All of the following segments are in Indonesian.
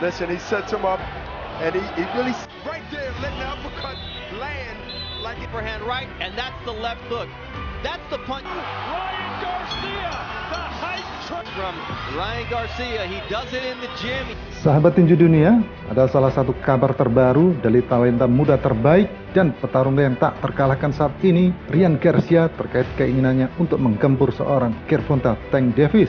Listen, he sets him up, and he really right there letting the uppercut land like it. Overhand right, and that's the left hook. That's the punch. Ryan Garcia, the hype from Ryan Garcia. He does it in the gym. Sahabat tinju dunia, ada salah satu kabar terbaru dari talenta muda terbaik dan petarung yang tak terkalahkan saat ini, Ryan Garcia, terkait keinginannya untuk menggempur seorang Gervonta Tank Davis.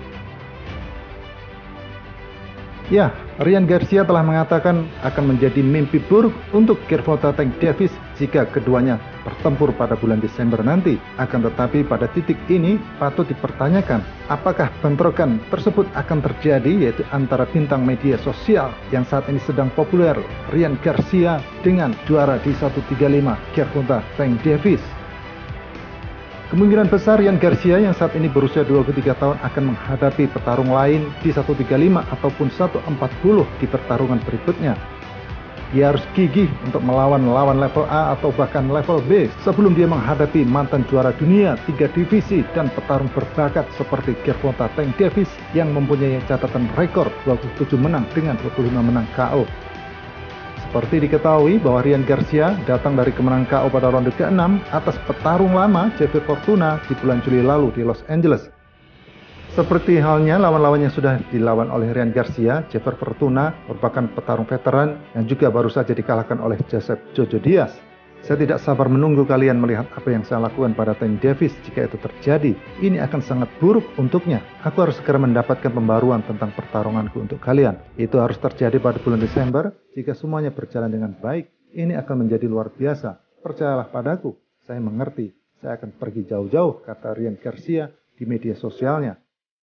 Ya, Ryan Garcia telah mengatakan akan menjadi mimpi buruk untuk Gervonta Tank Davis jika keduanya bertempur pada bulan Desember nanti. Akan tetapi pada titik ini patut dipertanyakan apakah bentrokan tersebut akan terjadi, yaitu antara bintang media sosial yang saat ini sedang populer, Ryan Garcia, dengan juara di 135 Gervonta Tank Davis. Kemungkinan besar Ryan Garcia yang saat ini berusia 23 tahun akan menghadapi petarung lain di 135 ataupun 140 di pertarungan berikutnya. Dia harus gigih untuk melawan lawan level A atau bahkan level B sebelum dia menghadapi mantan juara dunia 3 divisi dan petarung berbakat seperti Gervonta Tank Davis yang mempunyai catatan rekor 27 menang dengan 25 menang KO. Seperti diketahui bahwa Ryan Garcia datang dari kemenangan KO pada ronde ke-6 atas petarung lama Javier Fortuna di bulan Juli lalu di Los Angeles. Seperti halnya lawan-lawan yang sudah dilawan oleh Ryan Garcia, Javier Fortuna merupakan petarung veteran yang juga baru saja dikalahkan oleh Joseph Jojo Diaz. Saya tidak sabar menunggu kalian melihat apa yang saya lakukan pada Tank Davis jika itu terjadi. Ini akan sangat buruk untuknya. Aku harus segera mendapatkan pembaruan tentang pertarunganku untuk kalian. Itu harus terjadi pada bulan Desember. Jika semuanya berjalan dengan baik, ini akan menjadi luar biasa. Percayalah padaku, saya mengerti. Saya akan pergi jauh-jauh, kata Ryan Garcia di media sosialnya.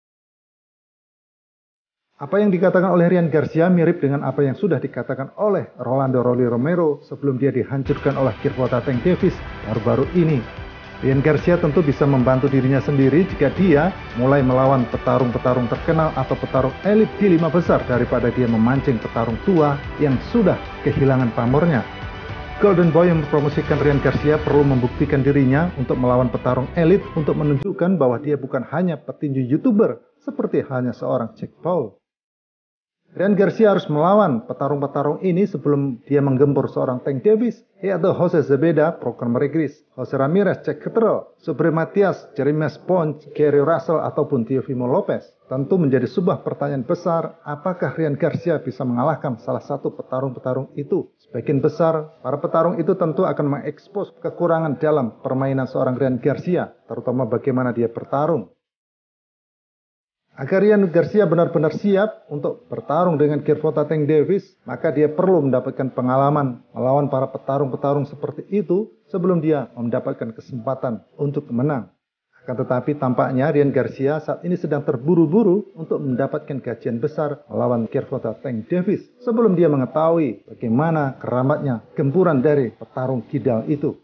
Apa yang dikatakan oleh Ryan Garcia mirip dengan apa yang sudah dikatakan oleh Rolando Rolly Romero sebelum dia dihancurkan oleh Gervonta Tank Davis baru-baru ini. Ryan Garcia tentu bisa membantu dirinya sendiri jika dia mulai melawan petarung-petarung terkenal atau petarung elit di 5 besar daripada dia memancing petarung tua yang sudah kehilangan pamornya. Golden Boy yang mempromosikan Ryan Garcia perlu membuktikan dirinya untuk melawan petarung elit untuk menunjukkan bahwa dia bukan hanya petinju YouTuber seperti halnya seorang Jake Paul. Ryan Garcia harus melawan petarung-petarung ini sebelum dia menggempur seorang Tank Davis, yaitu Jose Zepeda, Brogan McGregor, Jose Ramirez, Jack Catterall, Subriel Matias, Jeremy Sponge, Gary Russell, ataupun Teofimo Lopez. Tentu menjadi sebuah pertanyaan besar, apakah Ryan Garcia bisa mengalahkan salah satu petarung-petarung itu? Sebagian besar, para petarung itu tentu akan mengekspos kekurangan dalam permainan seorang Ryan Garcia, terutama bagaimana dia bertarung. Agar Ryan Garcia benar-benar siap untuk bertarung dengan Gervonta Tank Davis, maka dia perlu mendapatkan pengalaman melawan para petarung-petarung seperti itu sebelum dia mendapatkan kesempatan untuk menang. Akan tetapi tampaknya Ryan Garcia saat ini sedang terburu-buru untuk mendapatkan gajian besar melawan Gervonta Tank Davis sebelum dia mengetahui bagaimana keramatnya gempuran dari petarung kidal itu.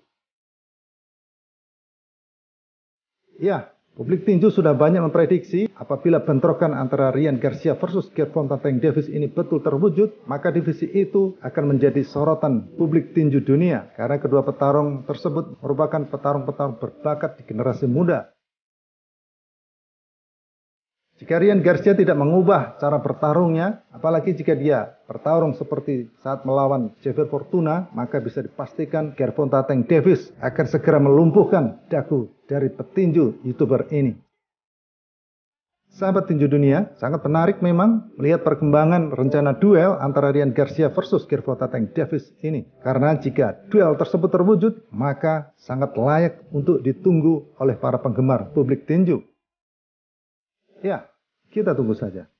Ya, publik tinju sudah banyak memprediksi apabila bentrokan antara Ryan Garcia versus Gervonta Tank Davis ini betul terwujud, maka divisi itu akan menjadi sorotan publik tinju dunia karena kedua petarung tersebut merupakan petarung-petarung berbakat di generasi muda. Jika Ryan Garcia tidak mengubah cara bertarungnya, apalagi jika dia bertarung seperti saat melawan Javier Fortuna, maka bisa dipastikan Gervonta Tank Davis akan segera melumpuhkan dagu dari petinju YouTuber ini. Sahabat tinju dunia, sangat menarik memang melihat perkembangan rencana duel antara Ryan Garcia versus Gervonta Tank Davis ini. Karena jika duel tersebut terwujud, maka sangat layak untuk ditunggu oleh para penggemar publik tinju. Ya, kita tunggu saja.